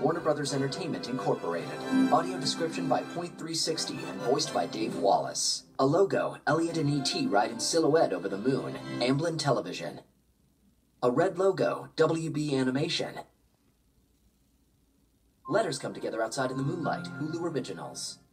Warner Brothers Entertainment Incorporated. Audio description by Point360 and voiced by Dave Wallace. A logo, Elliot and E.T. ride in silhouette over the moon, Amblin Television. A red logo, WB Animation. Letters come together outside in the moonlight, Hulu Originals.